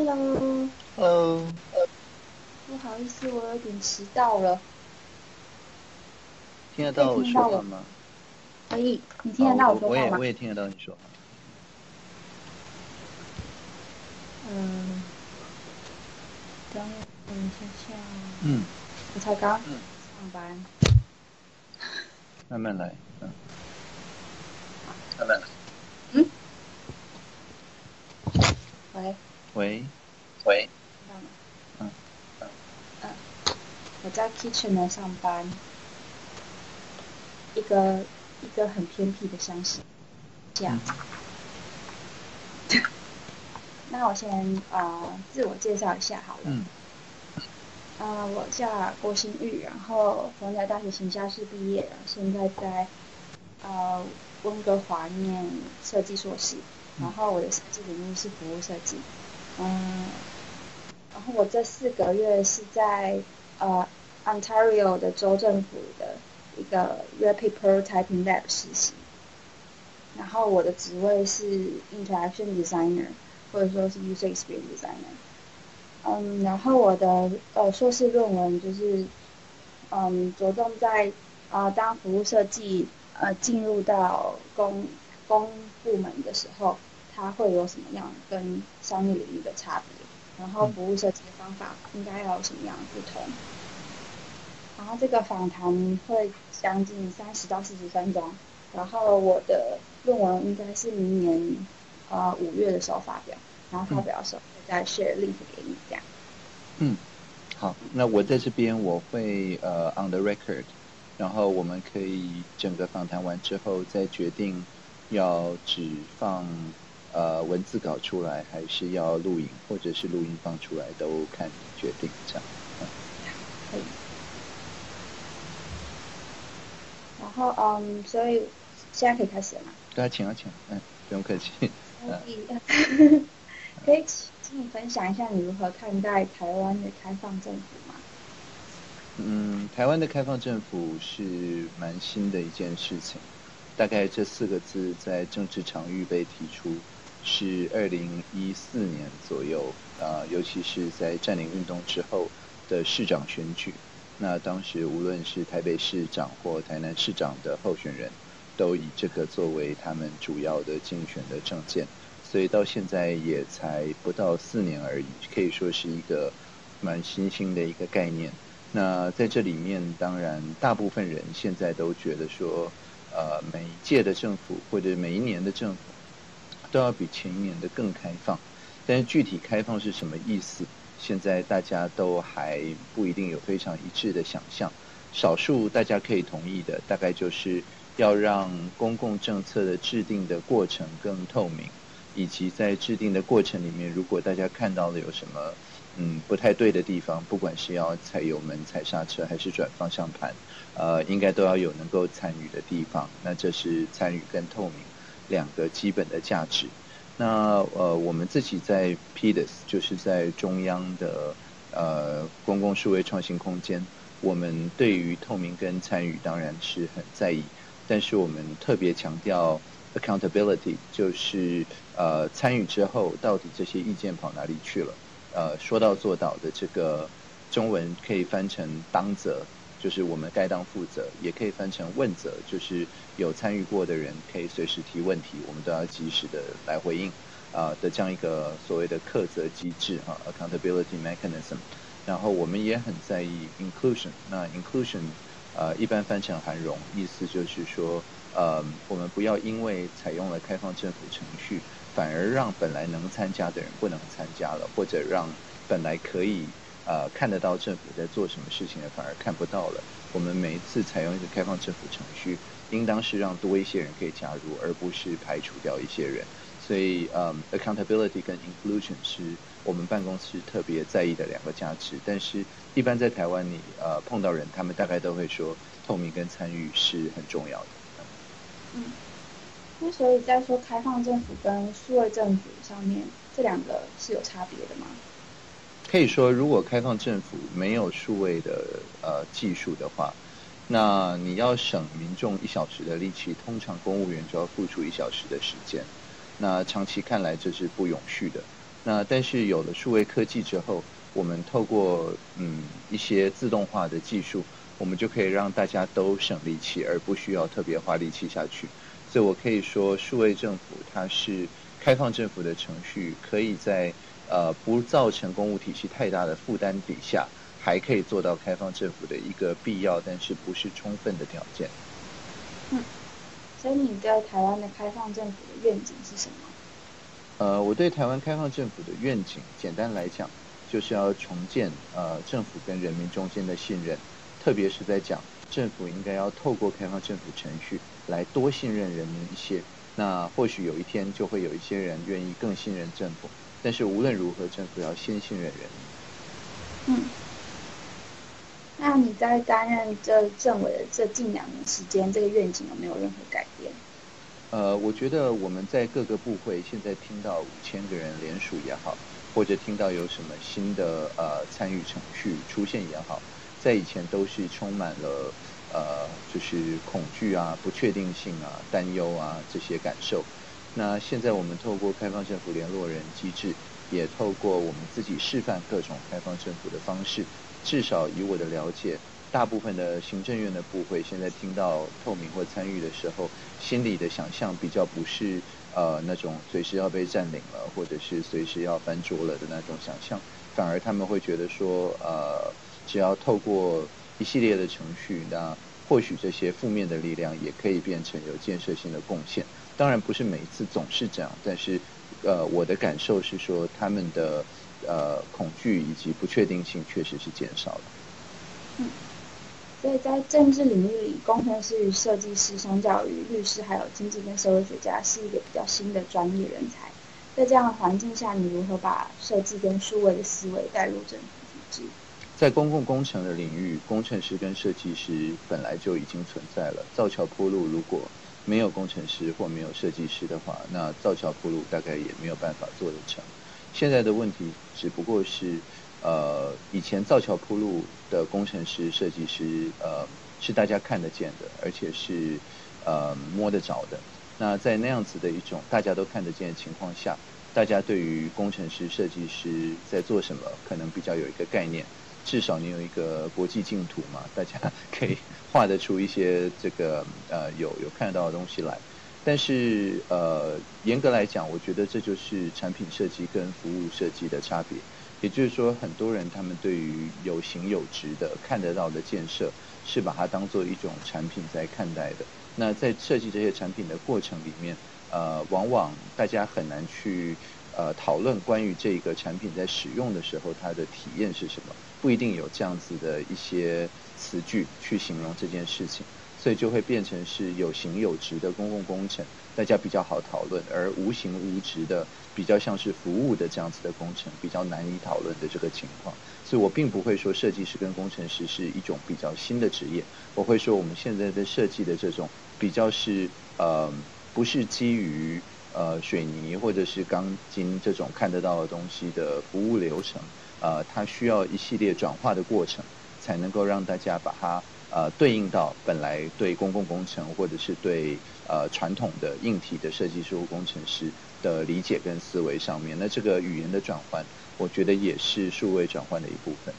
Hello， Hello， 不好意思，我有点迟到了。可以听得到我听到我？ 说话吗？ 可以，你听好， 得到我我说话吗？ 我也我也听得到你说话。 嗯，等我一下下， 嗯， 我才刚上班。 慢慢来。 慢慢来。嗯，喂喂。 喂，听到吗？ 嗯嗯，我在 kitchen 呢上班，一个很偏僻的乡下。 嗯那我先自我介绍一下好了。 嗯我叫郭新玉，然后逢甲大学行销系毕业，然后现在在呃温哥华念设计硕士，然嗯后我的设计领域是服务设计。嗯，然后我这4个月是在呃 Ontario 的州政府的一个 Rapid Prototyping Lab 实习，然后我的职位是 Interaction Designer 或者说是 User Experience Designer。然后我的硕士论文就是着重在当服务设计进入到公部门的时候，它会有什么样跟商业领域的差别，然后嗯服务设计的方法应该要有什么样的不同。然后这个访谈会将近30到40分钟，然后我的论文应该是明年5月的时候发表，然后发嗯表的时候会再 share link 给你这样。 嗯，好，那我在这边我会on the record，然后我们可以整个访谈完之后再决定要只放文字稿出来，还是要录影，或者是录音放出来，都看你决定这样。 可以。然后所以现在可以开始了吗？ 对啊，请啊请啊，不用客气。 所以可以请你分享一下你如何看待台湾的开放政府吗？ 台湾的开放政府是蛮新的一件事情，大概这4个字在政治场域被提出，是2014年左右，尤其是在占领运动之后的市长选举。那当时无论是台北市长或台南市长的候选人，都以这个作为他们主要的竞选的政见，所以到现在也才不到4年而已，可以说是一个蛮新兴的一个概念。那在这里面，当然大部分人现在都觉得说，每一届的政府或者每一年的政府都要比前一年的更开放，但是具体开放是什么意思，现在大家都还不一定有非常一致的想象。少数大家可以同意的，大概就是要让公共政策的制定的过程更透明，以及在制定的过程里面，如果大家看到了有什么不太对的地方，不管是要踩油门、踩刹车还是转方向盘，应该都要有能够参与的地方。那这是参与跟透明2个基本的价值。那我们自己在 PDAS，就是在中央的公共数位创新空间，我们对于透明跟参与当然是很在意，但是我们特别强调 accountability，就是参与之后到底这些意见跑哪里去了？说到做到的这个中文可以翻成当责，就是我们该当负责，也可以翻成问责，就是有参与过的人可以随时提问题，我们都要及时的来回应的这样一个所谓的课责机制accountability mechanism。然后我们也很在意 inclusion，那 inclusion 一般翻成涵容，意思就是说我们不要因为采用了开放政府程序，反而让本来能参加的人不能参加了，或者让本来可以看得到政府在做什么事情的反而看不到了。我们每一次采用一个开放政府程序，应当是让多一些人可以加入，而不是排除掉一些人。所以accountability 跟 inclusion 是我们办公室特别在意的2个价值。但是一般在台湾你碰到人，他们大概都会说透明跟参与是很重要的。 那所以在说开放政府跟数位政府上面，这2个是有差别的吗？ 可以说，如果开放政府没有数位的技术的话，那你要省民众1小时的力气，通常公务员就要付出1小时的时间。那长期看来，这是不永续的。 那但是有了数位科技之后，我们透过一些自动化的技术，我们就可以让大家都省力气，而不需要特别花力气下去。所以我可以说，数位政府它是开放政府的程序，可以在不造成公务体系太大的负担底下，还可以做到开放政府的一个必要，但是不是充分的条件。 所以你对台湾的开放政府的愿景是什么？ 我对台湾开放政府的愿景，简单来讲，就是要重建政府跟人民中间的信任，特别是在讲政府应该要透过开放政府程序来多信任人民一些。那或许有一天就会有一些人愿意更信任政府，但是无论如何，政府要先信任人民。那你在担任这政委的这近2年时间，这个愿景有没有任何改变？ 我觉得我们在各个部会现在听到5000个人联署也好，或者听到有什么新的参与程序出现也好，在以前都是充满了就是恐惧啊、不确定性啊、担忧啊这些感受。那现在我们透过开放政府联络人机制，也透过我们自己示范各种开放政府的方式，至少以我的了解，大部分的行政院的部会现在听到透明或参与的时候，心里的想象比较不是那种随时要被占领了，或者是随时要翻桌了的那种想象，反而他们会觉得说只要透过一系列的程序，那或许这些负面的力量也可以变成有建设性的贡献。当然不是每一次总是这样，但是我的感受是说，他们的恐惧以及不确定性确实是减少了。 所以在政治领域里，工程师与设计师相较于律师还有经济跟社会学家是一个比较新的专业人才。在这样的环境下，你如何把设计跟数位的思维带入政府体制？ 在公共工程的领域，工程师跟设计师本来就已经存在了。造桥铺路如果没有工程师或没有设计师的话，那造桥铺路大概也没有办法做得成。现在的问题只不过是以前造桥铺路的工程师、设计师是大家看得见的，而且是摸得着的。那在那样子的一种大家都看得见的情况下，大家对于工程师、设计师在做什么可能比较有一个概念，至少你有一个国际竞图嘛，大家可以画得出一些这个有看得到的东西来。但是严格来讲，我觉得这就是产品设计跟服务设计的差别。也就是说，很多人他们对于有形有质的看得到的建设，是把它当做一种产品在看待的。那在设计这些产品的过程里面，往往大家很难去讨论关于这个产品在使用的时候它的体验是什么，不一定有这样子的一些词句去形容这件事情，所以就会变成是有形有质的公共工程，大家比较好讨论，而无形无质的比较像是服务的这样子的工程比较难以讨论的这个情况。所以我并不会说设计师跟工程师是一种比较新的职业，我会说我们现在的设计的这种比较是不是基于水泥或者是钢筋这种看得到的东西的服务流程，它需要一系列转化的过程，才能够让大家把它对应到本来对公共工程或者是对传统的硬体的设计师或工程师的理解跟思维上面。那这个语言的转换，我觉得也是数位转换的一部分。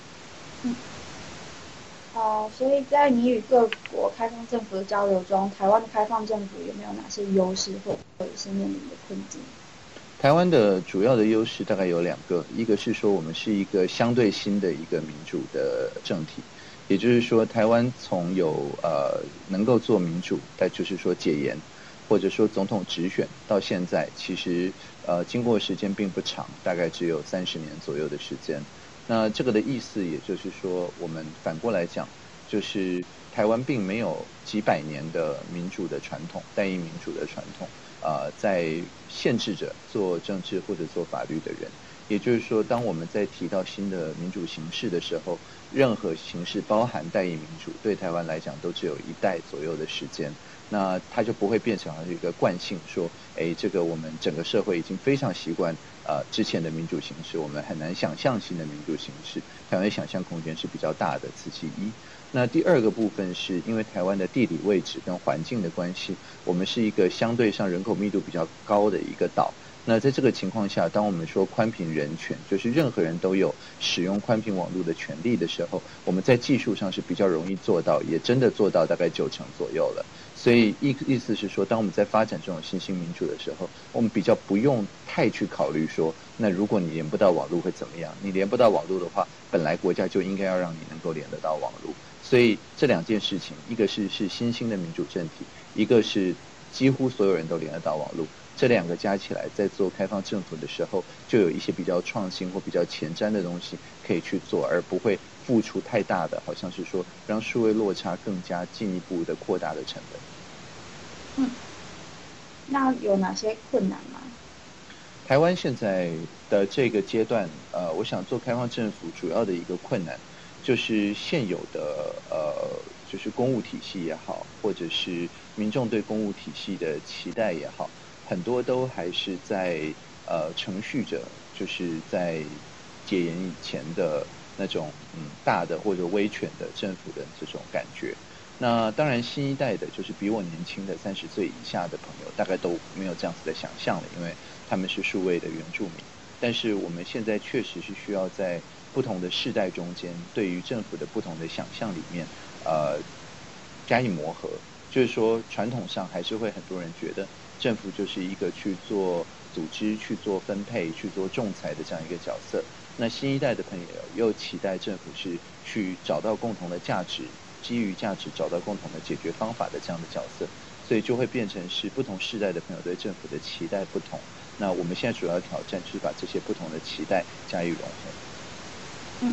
所以在你与各国开放政府的交流中，台湾的开放政府有没有哪些优势或者是面临的困境？ 台湾的主要的优势大概有2个，一个是说我们是一个相对新的一个民主的政体，也就是说台湾从有能够做民主，但就是说解严或者说总统直选到现在，其实经过时间并不长，大概只有30年左右的时间。那这个的意思也就是说，我们反过来讲，就是台湾并没有几百年的民主的传统，单一民主的传统，在限制着做政治或者做法律的人。也就是说，当我们在提到新的民主形式的时候，任何形式包含代议民主，对台湾来讲都只有1代左右的时间。那它就不会变成一个惯性，说，这个我们整个社会已经非常习惯之前的民主形式，我们很难想象新的民主形式。台湾想象空间是比较大的，此其一。那第2个部分是因为台湾的地理位置跟环境的关系，我们是一个相对上人口密度比较高的一个岛。 那在这个情况下，当我们说宽频人权，就是任何人都有使用宽频网络的权利的时候，我们在技术上是比较容易做到，也真的做到大概90%左右了。所以意思是说，当我们在发展这种新兴民主的时候，我们比较不用太去考虑说，那如果你连不到网络会怎么样？你连不到网络的话，本来国家就应该要让你能够连得到网络。所以这两件事情，一个是新兴的民主政体，一个是几乎所有人都连得到网络。这两个加起来，在做开放政府的时候，就有一些比较创新或比较前瞻的东西可以去做，而不会付出太大的，好像是说让数位落差更加进一步的扩大的成本。那有哪些困难吗？ 台湾现在的这个阶段，我想做开放政府主要的一个困难，就是现有的就是公务体系也好，或者是民众对公务体系的期待也好。很多都还是在程序着，就是在解严以前的那种大的或者威权的政府的这种感觉。那当然新一代的就是比我年轻的30岁以下的朋友大概都没有这样子的想象了，因为他们是数位的原住民。但是我们现在确实是需要在不同的世代中间，对于政府的不同的想象里面加以磨合。就是说传统上还是会很多人觉得政府就是一个去做组织、去做分配、去做仲裁的这样一个角色。那新一代的朋友又期待政府是去找到共同的价值，基于价值找到共同的解决方法的这样的角色，所以就会变成是不同世代的朋友对政府的期待不同。那我们现在主要的挑战就是把这些不同的期待加以融合。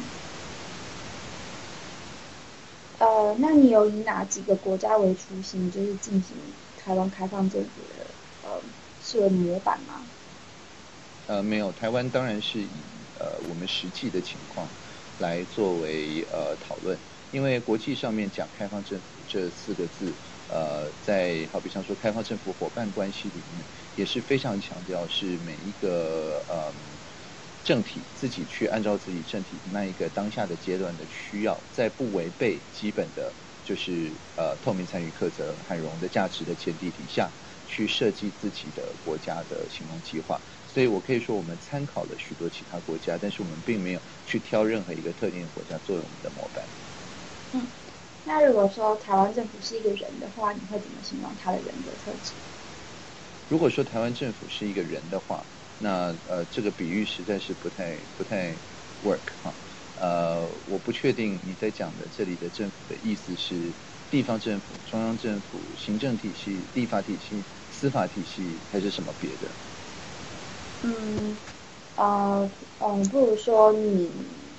那你有以哪几个国家为雏形，就是进行台湾开放政府的视为模板吗？ 没有，台湾当然是以我们实际的情况来作为讨论，因为国际上面讲开放政府这4个字，在好比像说开放政府伙伴关系里面，也是非常强调是每一个政体自己去按照自己政体那一个当下的阶段的需要，在不违背基本的就是透明参与课责涵容的价值的前提底下，去设计自己的国家的行动计划。所以我可以说我们参考了许多其他国家，但是我们并没有去挑任何一个特定的国家作为我们的模板。 那如果说台湾政府是一个人的话，你会怎么形容他的人格特质？ 如果说台湾政府是一个人的话，那这个比喻实在是不太 work 哈。我不确定你在讲的这里的政府的意思是地方政府、中央政府、行政体系、立法体系、司法体系，还是什么别的？ 不如说你，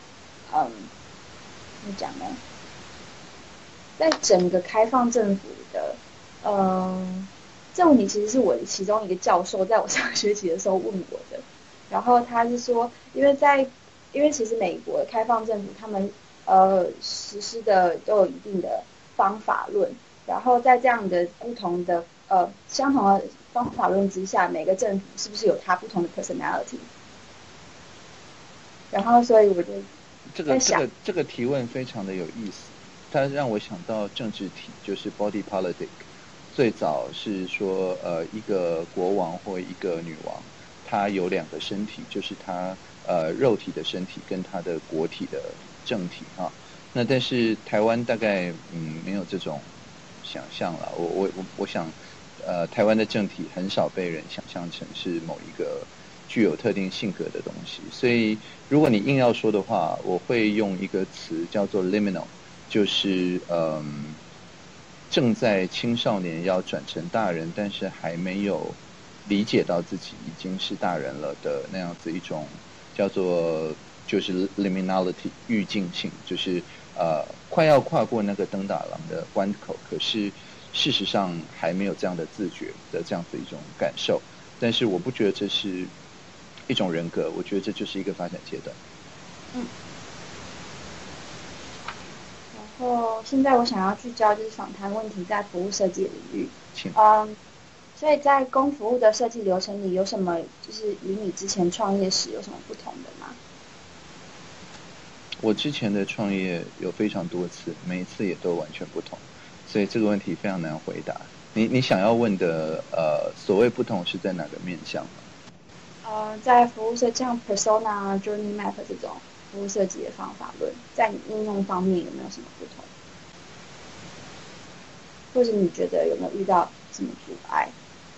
怎么讲呢？在整个开放政府的，这问题其实是我其中一个教授在我上学期的时候问我的。然后他是说，因为其实美国的开放政府他们实施的都有一定的方法论，然后在这样的不同的相同的方法论之下，每个政府是不是有它不同的 personality？ 然后所以我就在想， 这个提问非常的有意思，它让我想到政治体，就是 body politic。最早是说一个国王或一个女王，他有2个身体，就是他肉体的身体跟他的国体的政体哈。那但是台湾大概没有这种想象了。我想台湾的政体很少被人想象成是某一个具有特定性格的东西。所以如果你硬要说的话，我会用一个词叫做 liminal， 就是正在青少年要转成大人，但是还没有理解到自己已经是大人了的那样子一种叫做就是 liminality 预境性，就是快要跨过那个登打廊的关口，可是事实上还没有这样的自觉的这样子一种感受。但是我不觉得这是一种人格，我觉得这就是一个发展阶段。 然后现在我想要聚焦就是访谈问题在服务设计领域。 请。 所以在公服务的设计流程里，有什么就是与你之前创业时有什么不同的吗？ 我之前的创业有非常多次，每一次也都完全不同，所以这个问题非常难回答。你想要问的所谓不同是在哪个面向吗？ 在服务设计像 Persona、Journey Map 这种服务设计的方法论，在你应用方面有没有什么不同？或者你觉得有没有遇到什么阻碍？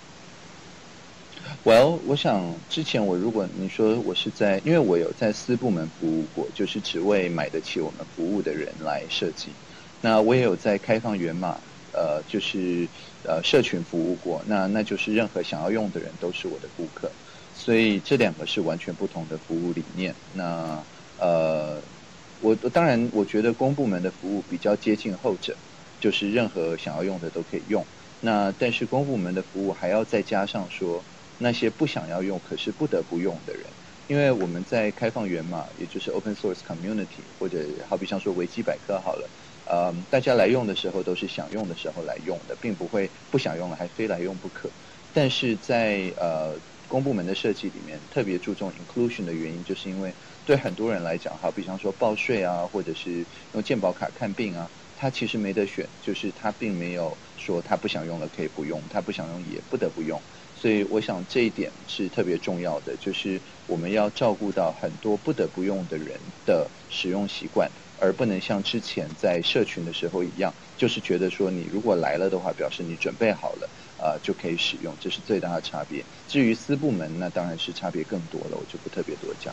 我想之前如果你说我是因为我有在私部门服务过，就是只为买得起我们服务的人来设计。那我也有在开放源码，就是社群服务过。那就是任何想要用的人都是我的顾客，所以这两个是完全不同的服务理念。那我当然我觉得公部门的服务比较接近后者，就是任何想要用的都可以用。但是公部门的服务还要再加上说那些不想要用可是不得不用的人，因为我们在开放源码，也就是 open source community， 或者好比像说维基百科好了，大家来用的时候都是想用的时候来用的，并不会不想用了还非来用不可。但是在公部门的设计里面特别注重 inclusion 的原因，就是因为对很多人来讲，好比方说报税啊，或者是用健保卡看病啊，他其实没得选，就是他并没有说他不想用了可以不用，他不想用也不得不用。所以我想这一点是特别重要的，就是我们要照顾到很多不得不用的人的使用习惯，而不能像之前在社群的时候一样，就是觉得说你如果来了的话，表示你准备好了，就可以使用，这是最大的差别。至于私部门，那当然是差别更多了，我就不特别多讲。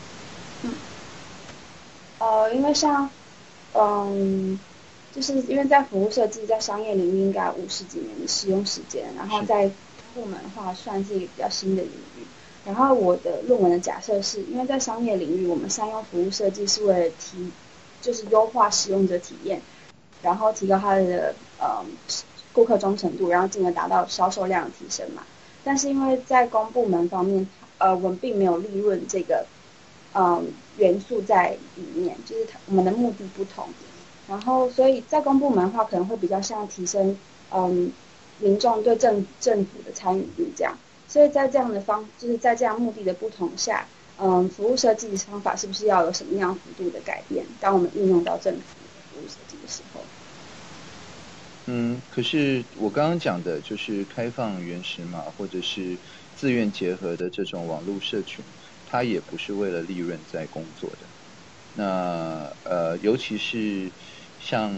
因为像，就是因为在服务设计在商业领域应该有50几年的使用时间，然后在部门的话算是一个比较新的领域。然后我的论文的假设是，因为在商业领域，我们善用服务设计是为了就是优化使用者体验，然后提高它的顾客忠诚度，然后进而达到销售量的提升嘛。但是因为在公部门方面，我们并没有利润这个元素在里面，就是我们的目的不同。然后所以在公部门的话，可能会比较像提升民众对政府的参与率这样。所以在这样的就是在这样目的的不同下，服务设计的方法是不是要有什么样幅度的改变？当我们应用到政府的服务设计的时候。 可是我刚刚讲的就是开放原始码或者是自愿结合的这种网络社群，它也不是为了利润在工作的。那尤其是像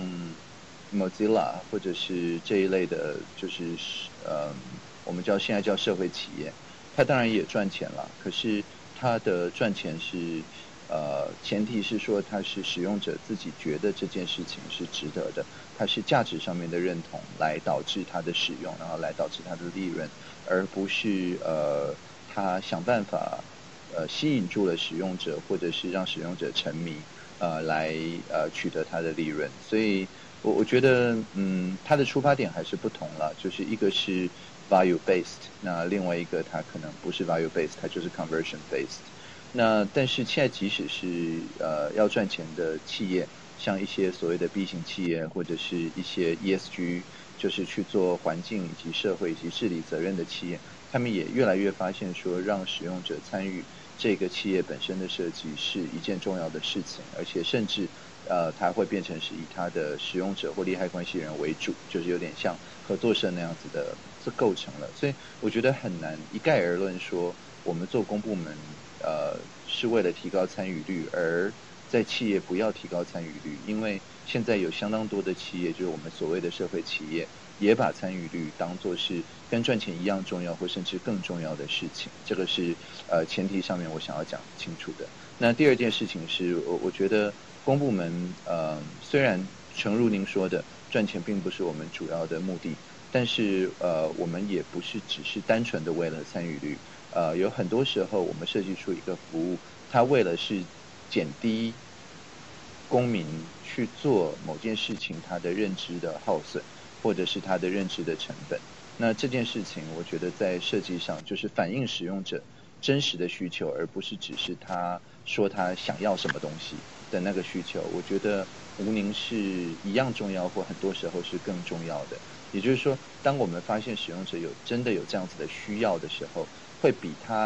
Mozilla 或者是这一类的，就是我们现在叫社会企业，它当然也赚钱了，可是它的赚钱是前提是说它是使用者自己觉得这件事情是值得的，它是价值上面的认同来导致它的使用，然后来导致它的利润，而不是它想办法吸引住了使用者，或者是让使用者沉迷，来取得它的利润。所以我觉得它的出发点还是不同了，就是一个是 value based， 那另外一个它可能不是 value based， 它就是 conversion based。但是现在即使是要赚钱的企业，像一些所谓的 B 型企业，或者是一些 ESG， 就是去做环境以及社会以及治理责任的企业，他们也越来越发现说，让使用者参与这个企业本身的设计是一件重要的事情，而且甚至它会变成是以它的使用者或利害关系人为主，就是有点像合作社那样子的构成了。所以我觉得很难一概而论说我们做公部门是为了提高参与率，而在企业不要提高参与率，因为现在有相当多的企业，就是我们所谓的社会企业，也把参与率当作是跟赚钱一样重要，或甚至更重要的事情。这个是前提上面我想要讲清楚的。那第二件事情是，我觉得公部门虽然诚如您说的，赚钱并不是我们主要的目的，但是我们也不是只是单纯的为了参与率。有很多时候我们设计出一个服务，它为了是减低公民去做某件事情他的认知的耗损，或者是他的认知的成本。那这件事情我觉得在设计上就是反映使用者真实的需求，而不是只是他说他想要什么东西的那个需求。我觉得无宁是一样重要，或很多时候是更重要的。也就是说，当我们发现使用者真的有这样子的需要的时候，会比他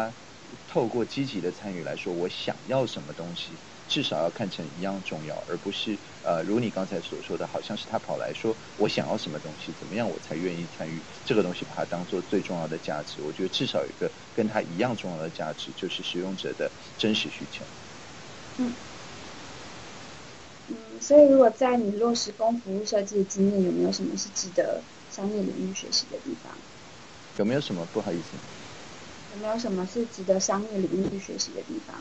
透过积极的参与来说，我想要什么东西，至少要看成一样重要，而不是如你刚才所说的，好像是他跑来说我想要什么东西，怎么样我才愿意参与这个东西，把它当做最重要的价值。我觉得至少有一个跟他一样重要的价值，就是使用者的真实需求。 所以如果在你落实公服务设计的经验，有没有什么是值得商业领域学习的地方？ 有没有什么不好意思？ 有没有什么是值得商业领域学习的地方？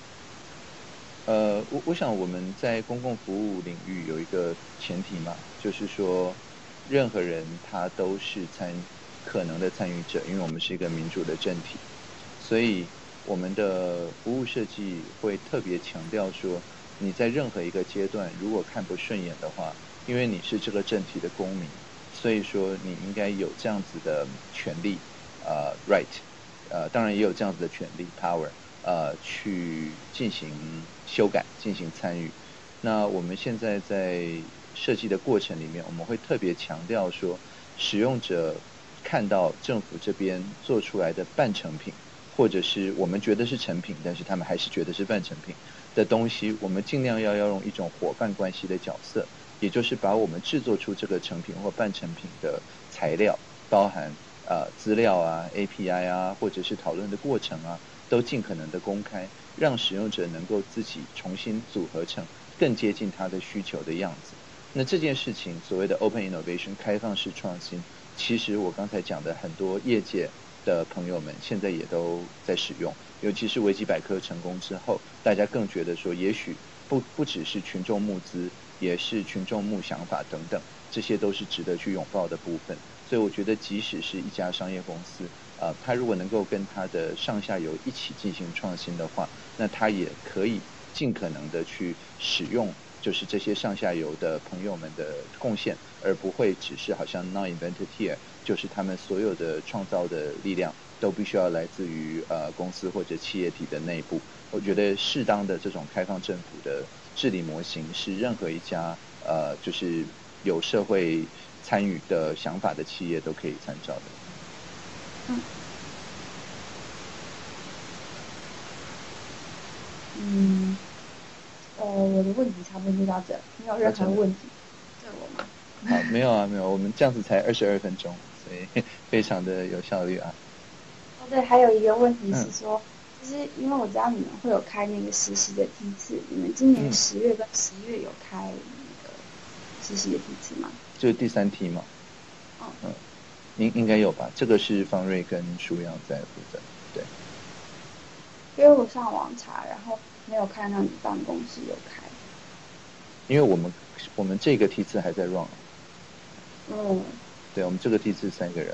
我想我们在公共服务领域有一个前提嘛，就是说任何人他都是可能的参与者，因为我们是一个民主的政体，所以我们的服务设计会特别强调说，你在任何一个阶段如果看不顺眼的话，因为你是这个政体的公民，所以说你应该有这样子的权利，right，当然也有这样子的权利 power，去进行修改、进行参与。那我们现在在设计的过程里面，我们会特别强调说，使用者看到政府这边做出来的半成品，或者是我们觉得是成品，但是他们还是觉得是半成品的东西，我们尽量要用一种伙伴关系的角色，也就是把我们制作出这个成品或半成品的材料，包含资料啊、API 啊，或者是讨论的过程啊，都尽可能的公开，让使用者能够自己重新组合成更接近他的需求的样子。那这件事情，所谓的 open innovation 开放式创新，其实我刚才讲的很多业界的朋友们现在也都在使用，尤其是维基百科成功之后，大家更觉得说，也许不只是群众募资，也是群众募想法等等，这些都是值得去拥抱的部分。所以我觉得，即使是一家商业公司，它如果能够跟它的上下游一起进行创新的话，那它也可以尽可能的去使用，就是这些上下游的朋友们的贡献，而不会只是好像 non-invented here， 就是他们所有的创造的力量都必须要来自于公司或者企业体的内部。我觉得适当的这种开放政府的治理模型，是任何一家就是有社会参与的想法的企业都可以参照的。 我的问题差不多就到这，没有任何问题。对我吗？ 好，没有啊，没有，我们这样子才22分钟，所以非常的有效率啊。 对，还有一个问题是说，就是因为我知道你们会有开那个实习的梯次，你们今年10月跟11月有开那个实习的梯次吗？ 就是第3梯嘛。应该有吧？这个是方瑞跟舒阳在负责，对。 因为我上网查，然后没有看到你办公室有开。 因为我们这个梯次还在 run。对，我们这个梯次3个人。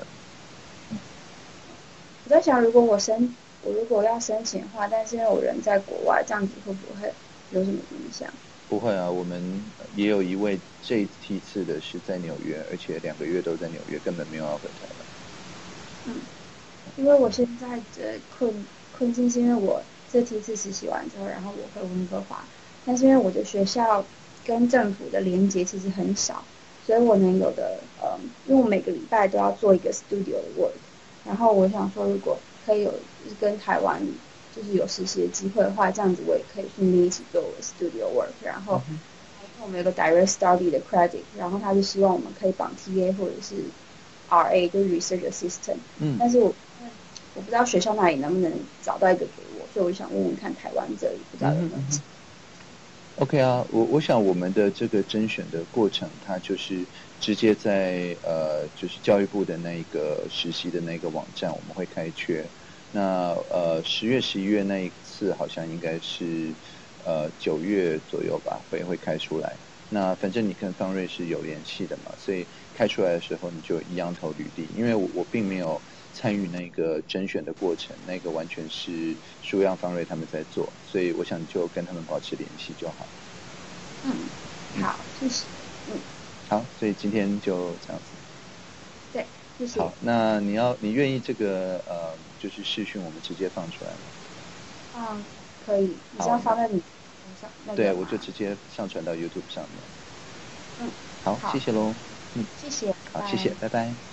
我在想，如果要申请的话，但是因为我人在国外，这样子会不会有什么影响？ 不会啊，我们也有一位这一梯次的是在纽约，而且2个月都在纽约，根本没有要回台湾。 因为我现在的困境是因为我这梯次实习完之后，然后我回温哥华，但是因为我的学校跟政府的连结其实很少，所以我能有的因为我每个礼拜都要做一个 studio 的 work， 然后我想说如果可以有跟台湾就是有实习的机会的话，这样子我也可以顺便一起做我的 studio work， 然后我们有个 direct study 的 credit， 然后他就希望我们可以绑 TA 或者是 RA 就是 research assistant， 但是我不知道学校那里能不能找到一个给我，所以我想问问看台湾这里不知道有没有。 OK 啊，我想我们的这个甄选的过程，它就是直接在就是教育部的那个实习的那个网站，我们会开缺。那10月、11月那一次好像应该是9月左右吧，会开出来。那反正你跟方瑞是有联系的嘛，所以开出来的时候你就一样投履历，因为我并没有参与那个甄选的过程，那个完全是舒阳、方瑞他们在做，所以我想你就跟他们保持联系就好。 好，谢谢。 好，所以今天就这样子。 对，谢谢。 好，那你愿意这个就是视讯我们直接放出来吗？ 可以。你是要放在你上那个？ 对，我就直接上传到 YouTube 上面。好，谢谢喽。 谢谢。 好，谢谢，拜拜。